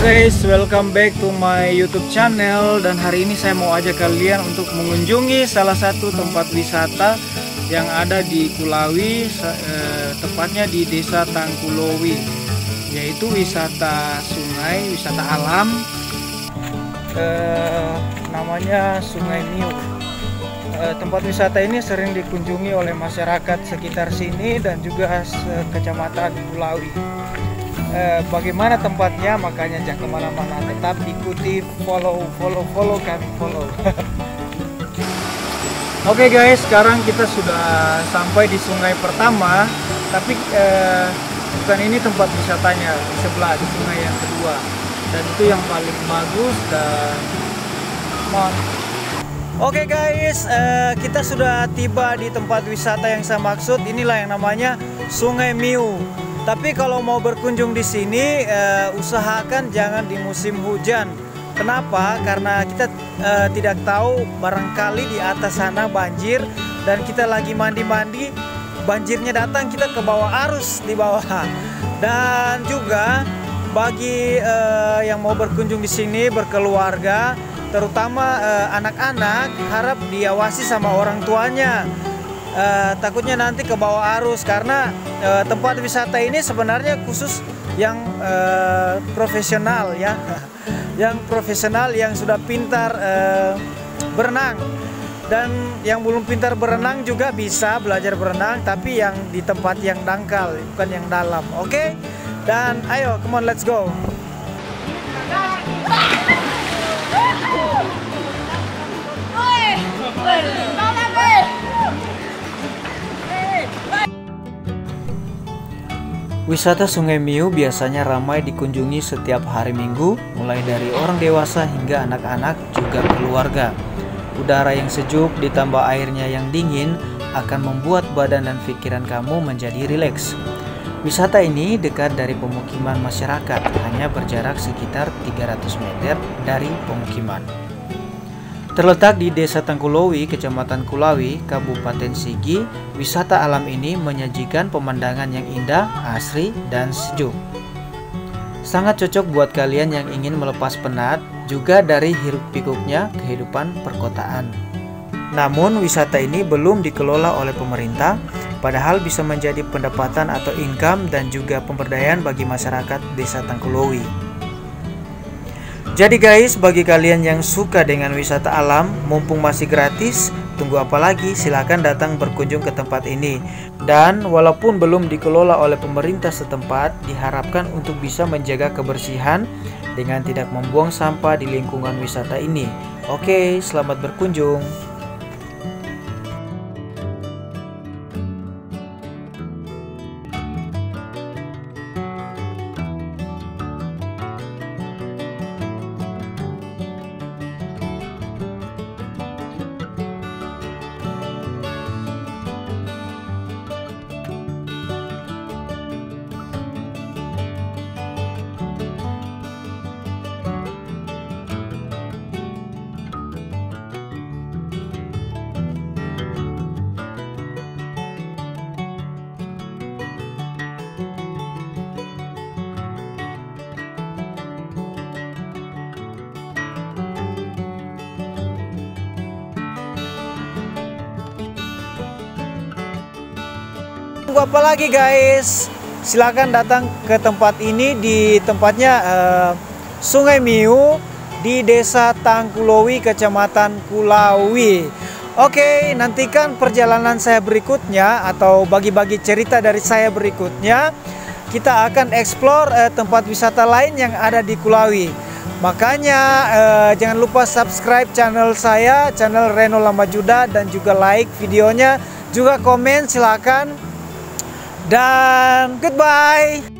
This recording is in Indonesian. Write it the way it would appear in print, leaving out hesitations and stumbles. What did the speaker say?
guys, welcome back to my YouTube channel. Dan hari ini saya mau ajak kalian untuk mengunjungi salah satu tempat wisata yang ada di Kulawi, tepatnya di Desa Tangkulowi, yaitu wisata sungai, wisata alam, namanya Sungai Miu. Tempat wisata ini sering dikunjungi oleh masyarakat sekitar sini dan juga kecamatan Kulawi. Bagaimana tempatnya, makanya jangan kemana-mana, tetap ikuti, follow kami. Oke guys, sekarang kita sudah sampai di sungai pertama, tapi bukan ini tempat wisatanya, di sebelah, di sungai yang kedua, dan itu yang paling bagus. Dan oke guys, kita sudah tiba di tempat wisata yang saya maksud. Inilah yang namanya Sungai Miu. Tapi kalau mau berkunjung di sini, usahakan jangan di musim hujan. Kenapa? Karena kita tidak tahu, barangkali di atas sana banjir dan kita lagi mandi-mandi, banjirnya datang, kita ke bawah arus di bawah. Dan juga bagi yang mau berkunjung di sini berkeluarga, terutama anak-anak, harap diawasi sama orang tuanya. Takutnya nanti ke bawah arus, karena tempat wisata ini sebenarnya khusus yang profesional ya, yang profesional, yang sudah pintar berenang. Dan yang belum pintar berenang juga bisa belajar berenang, tapi yang di tempat yang dangkal, bukan yang dalam. Oke? Dan ayo, come on, let's go. Wisata Sungai Miu biasanya ramai dikunjungi setiap hari Minggu, mulai dari orang dewasa hingga anak-anak, juga keluarga. Udara yang sejuk ditambah airnya yang dingin akan membuat badan dan pikiran kamu menjadi rileks. Wisata ini dekat dari pemukiman masyarakat, hanya berjarak sekitar 300 meter dari pemukiman. Terletak di Desa Tangkulowi, Kecamatan Kulawi, Kabupaten Sigi, wisata alam ini menyajikan pemandangan yang indah, asri, dan sejuk. Sangat cocok buat kalian yang ingin melepas penat, juga dari hiruk-pikuknya kehidupan perkotaan. Namun, wisata ini belum dikelola oleh pemerintah, padahal bisa menjadi pendapatan atau income dan juga pemberdayaan bagi masyarakat Desa Tangkulowi. Jadi guys, bagi kalian yang suka dengan wisata alam, mumpung masih gratis, tunggu apa lagi? Silahkan datang berkunjung ke tempat ini. Dan walaupun belum dikelola oleh pemerintah setempat, diharapkan untuk bisa menjaga kebersihan dengan tidak membuang sampah di lingkungan wisata ini. Oke, selamat berkunjung. Tunggu apa lagi guys? Silakan datang ke tempat ini, di tempatnya Sungai Miu di Desa Tangkulowi, Kecamatan Kulawi. Oke, nantikan perjalanan saya berikutnya atau bagi-bagi cerita dari saya berikutnya. Kita akan explore tempat wisata lain yang ada di Kulawi. Makanya jangan lupa subscribe channel saya, channel Reno Lambajuda, dan juga like videonya, juga komen silakan. Dan goodbye.